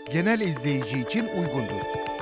genel izleyici için uygundur.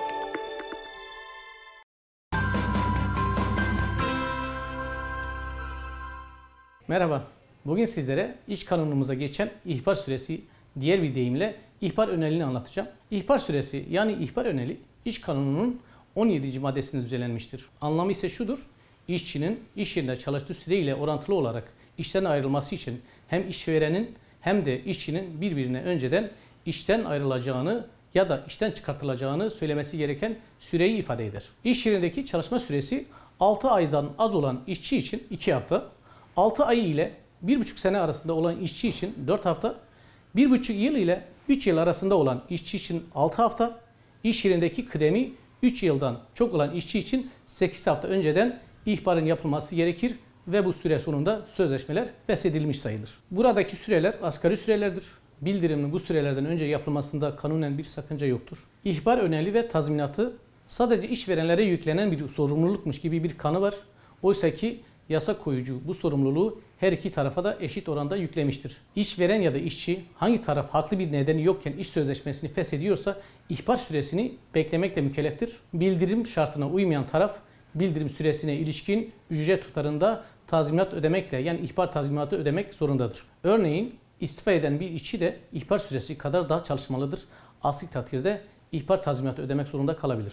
Merhaba, bugün sizlere iş kanunumuza geçen ihbar süresi, diğer bir deyimle ihbar önelini anlatacağım. İhbar süresi yani ihbar öneli iş kanununun 17. maddesinde düzenlenmiştir. Anlamı ise şudur: işçinin iş yerinde çalıştığı süreyle orantılı olarak işten ayrılması için hem işverenin hem de işçinin birbirine önceden işten ayrılacağını ya da işten çıkartılacağını söylemesi gereken süreyi ifade eder. İş yerindeki çalışma süresi 6 aydan az olan işçi için 2 hafta, 6 ay ile 1,5 sene arasında olan işçi için 4 hafta, 1,5 yıl ile 3 yıl arasında olan işçi için 6 hafta, iş yerindeki kıdemi 3 yıldan çok olan işçi için 8 hafta önceden ihbarın yapılması gerekir ve bu süre sonunda sözleşmeler feshedilmiş sayılır. Buradaki süreler asgari sürelerdir. Bildirimin bu sürelerden önce yapılmasında kanunen bir sakınca yoktur. İhbar öneli ve tazminatı sadece işverenlere yüklenen bir sorumlulukmuş gibi bir kanı var. Oysa ki yasa koyucu bu sorumluluğu her iki tarafa da eşit oranda yüklemiştir. İşveren ya da işçi hangi taraf haklı bir nedeni yokken iş sözleşmesini feshediyorsa ihbar süresini beklemekle mükelleftir. Bildirim şartına uymayan taraf bildirim süresine ilişkin ücret tutarında tazminat ödemekle yani ihbar tazminatı ödemek zorundadır. Örneğin istifa eden bir işçi de ihbar süresi kadar daha çalışmalıdır. Aksi takdirde ihbar tazminatı ödemek zorunda kalabilir.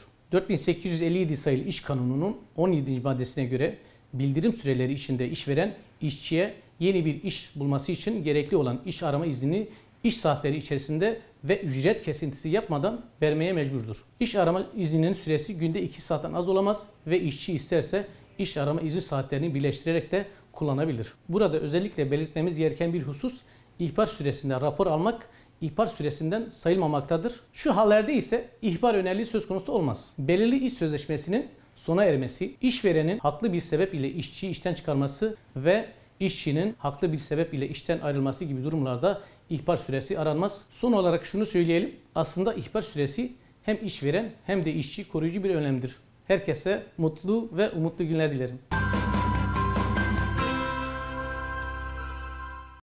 4857 sayılı İş Kanunu'nun 17. maddesine göre bildirim süreleri içinde işveren işçiye yeni bir iş bulması için gerekli olan iş arama iznini iş saatleri içerisinde ve ücret kesintisi yapmadan vermeye mecburdur. İş arama izninin süresi günde 2 saatten az olamaz ve işçi isterse iş arama izni saatlerini birleştirerek de kullanabilir. Burada özellikle belirtmemiz gereken bir husus, ihbar süresinde rapor almak ihbar süresinden sayılmamaktadır. Şu hallerde ise ihbar önelliği söz konusu olmaz. Belirli iş sözleşmesinin sona ermesi, işverenin haklı bir sebep ile işçiyi işten çıkarması ve işçinin haklı bir sebep ile işten ayrılması gibi durumlarda ihbar süresi aranmaz. Son olarak şunu söyleyelim. Aslında ihbar süresi hem işveren hem de işçi koruyucu bir önlemdir. Herkese mutlu ve umutlu günler dilerim.